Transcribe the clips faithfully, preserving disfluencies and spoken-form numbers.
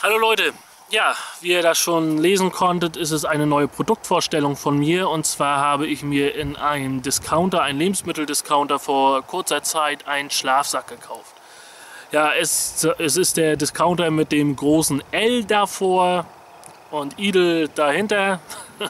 Hallo Leute, ja, wie ihr das schon lesen konntet, ist es eine neue Produktvorstellung von mir. Und zwar habe ich mir in einem Discounter, einem Lebensmitteldiscounter vor kurzer Zeit einen Schlafsack gekauft. Ja, es, es ist der Discounter mit dem großen L davor und Idel dahinter.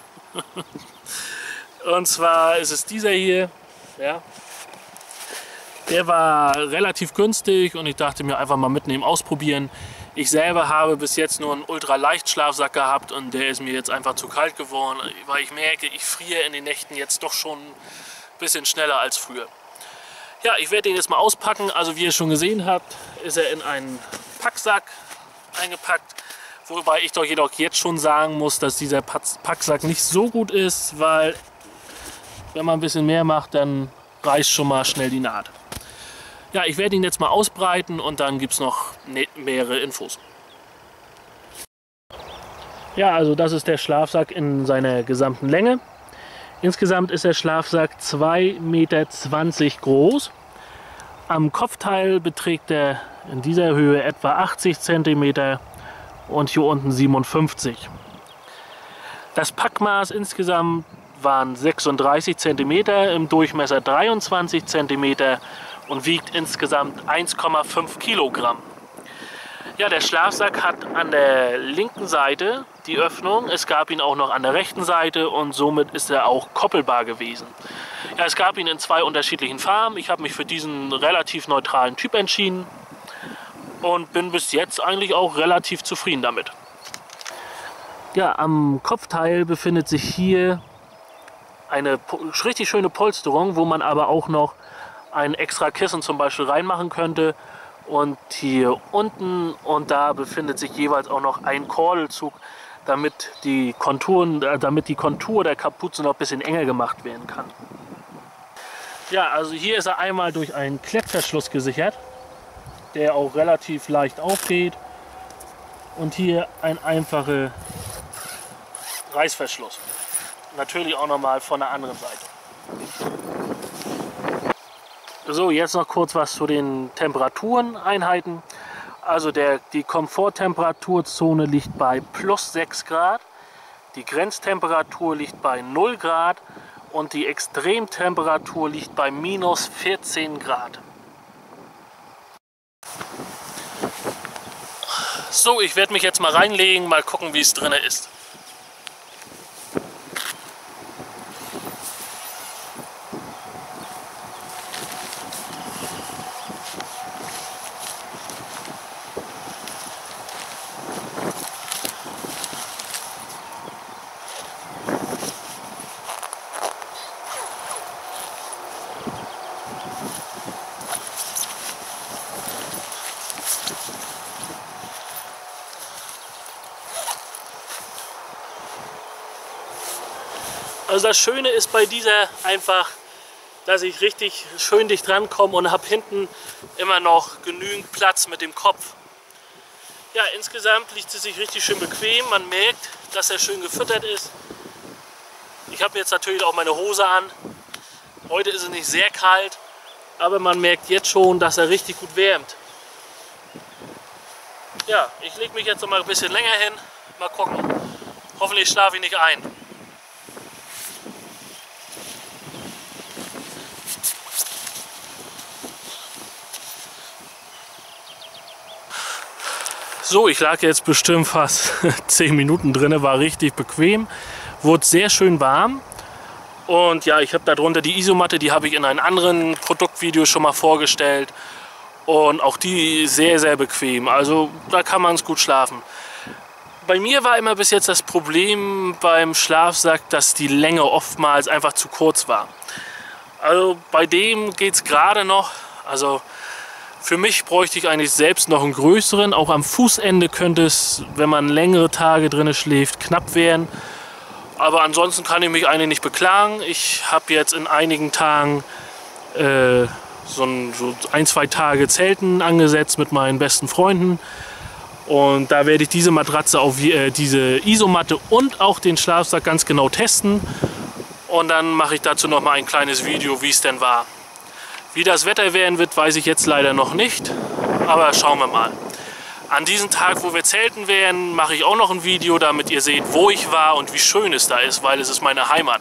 Und zwar ist es dieser hier, ja. Der war relativ günstig und ich dachte mir einfach mal mitnehmen, ausprobieren. Ich selber habe bis jetzt nur einen Ultraleicht-Schlafsack gehabt und der ist mir jetzt einfach zu kalt geworden, weil ich merke, ich friere in den Nächten jetzt doch schon ein bisschen schneller als früher. Ja, ich werde den jetzt mal auspacken. Also wie ihr schon gesehen habt, ist er in einen Packsack eingepackt. Wobei ich doch jedoch jetzt schon sagen muss, dass dieser Packsack nicht so gut ist, weil wenn man ein bisschen mehr macht, dann reißt schon mal schnell die Naht. Ja, ich werde ihn jetzt mal ausbreiten und dann gibt es noch mehrere Infos. Ja, also das ist der Schlafsack in seiner gesamten Länge. Insgesamt ist der Schlafsack zwei Meter zwanzig groß. Am Kopfteil beträgt er in dieser Höhe etwa achtzig Zentimeter und hier unten siebenundfünfzig. Das Packmaß insgesamt waren sechsunddreißig Zentimeter, im Durchmesser dreiundzwanzig Zentimeter und wiegt insgesamt eins Komma fünf Kilogramm. Ja, der Schlafsack hat an der linken Seite die Öffnung, es gab ihn auch noch an der rechten Seite und somit ist er auch koppelbar gewesen. Ja, es gab ihn in zwei unterschiedlichen Farben. Ich habe mich für diesen relativ neutralen Typ entschieden und bin bis jetzt eigentlich auch relativ zufrieden damit. Ja, am Kopfteil befindet sich hier eine richtig schöne Polsterung, wo man aber auch noch ein extra Kissen zum Beispiel reinmachen könnte. Und hier unten und da befindet sich jeweils auch noch ein Kordelzug, damit die Konturen, damit die Kontur der Kapuze noch ein bisschen enger gemacht werden kann. Ja, also hier ist er einmal durch einen Klettverschluss gesichert, der auch relativ leicht aufgeht. Und hier ein einfacher Reißverschluss. Natürlich auch nochmal von der anderen Seite. So, jetzt noch kurz was zu den Temperatureneinheiten. Also der, die Komforttemperaturzone liegt bei plus sechs Grad, die Grenztemperatur liegt bei null Grad und die Extremtemperatur liegt bei minus vierzehn Grad. So, ich werde mich jetzt mal reinlegen, mal gucken, wie es drin ist. Also das Schöne ist bei dieser einfach, dass ich richtig schön dicht dran komme und habe hinten immer noch genügend Platz mit dem Kopf. Ja, insgesamt liegt es sich richtig schön bequem. Man merkt, dass er schön gefüttert ist. Ich habe jetzt natürlich auch meine Hose an. Heute ist es nicht sehr kalt, aber man merkt jetzt schon, dass er richtig gut wärmt. Ja, ich lege mich jetzt noch mal ein bisschen länger hin. Mal gucken. Hoffentlich schlafe ich nicht ein. So, ich lag jetzt bestimmt fast zehn Minuten drin, war richtig bequem, wurde sehr schön warm und ja, ich habe darunter die Isomatte, die habe ich in einem anderen Produktvideo schon mal vorgestellt und auch die sehr, sehr bequem, also da kann man es gut schlafen. Bei mir war immer bis jetzt das Problem beim Schlafsack, dass die Länge oftmals einfach zu kurz war. Also bei dem geht es gerade noch, also für mich bräuchte ich eigentlich selbst noch einen größeren. Auch am Fußende könnte es, wenn man längere Tage drin schläft, knapp werden. Aber ansonsten kann ich mich eigentlich nicht beklagen. Ich habe jetzt in einigen Tagen äh, so, ein, so ein, zwei Tage Zelten angesetzt mit meinen besten Freunden. Und da werde ich diese Matratze, auf, äh, diese Isomatte und auch den Schlafsack ganz genau testen. Und dann mache ich dazu noch mal ein kleines Video, wie es denn war. Wie das Wetter werden wird, weiß ich jetzt leider noch nicht, aber schauen wir mal. An diesem Tag, wo wir zelten werden, mache ich auch noch ein Video, damit ihr seht, wo ich war und wie schön es da ist, weil es ist meine Heimat.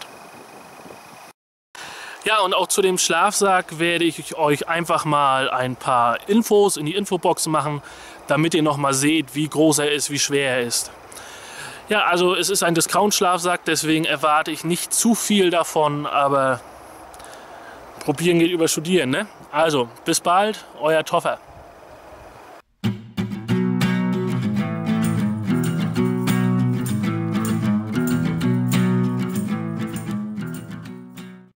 Ja, und auch zu dem Schlafsack werde ich euch einfach mal ein paar Infos in die Infobox machen, damit ihr noch mal seht, wie groß er ist, wie schwer er ist. Ja, also es ist ein Discount-Schlafsack, deswegen erwarte ich nicht zu viel davon, aber probieren geht über studieren, ne? Also, bis bald, euer Toffer.